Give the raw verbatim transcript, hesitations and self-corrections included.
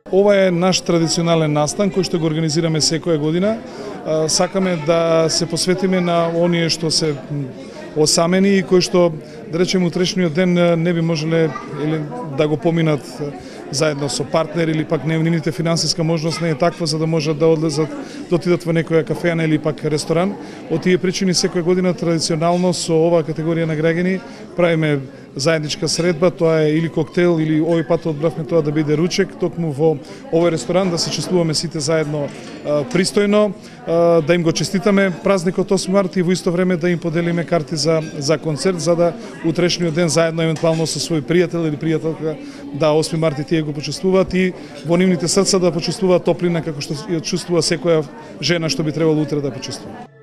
Ова е наш традиционален настан кој што го организираме секоја година. Сакаме да се посветиме на оние што се осамени и кои што, да речеме, утрешниот ден не би можеле или да го поминат заедно со партнер или пак нивните финансиска можност не е таква за да можат да одлезат, да отидат во некоја кафеана или пак ресторан. Од тие причини секоја година традиционално со оваа категорија на граѓани правиме заедничка средба, тоа е или коктел или овој пат одбравме тоа да биде ручек, токму во овој ресторан да се чествуваме сите заедно а, пристојно, а, да им го честитаме празникот осми март и во исто време да им поделиме карти за за концерт за да утрешниот ден заедно евентуално со свој пријател или пријателка да осми март и тие го почествуваат и во нивните срца да почувствуваат топлина како што ја чувствува секоја жена што би требало утре да почувствува.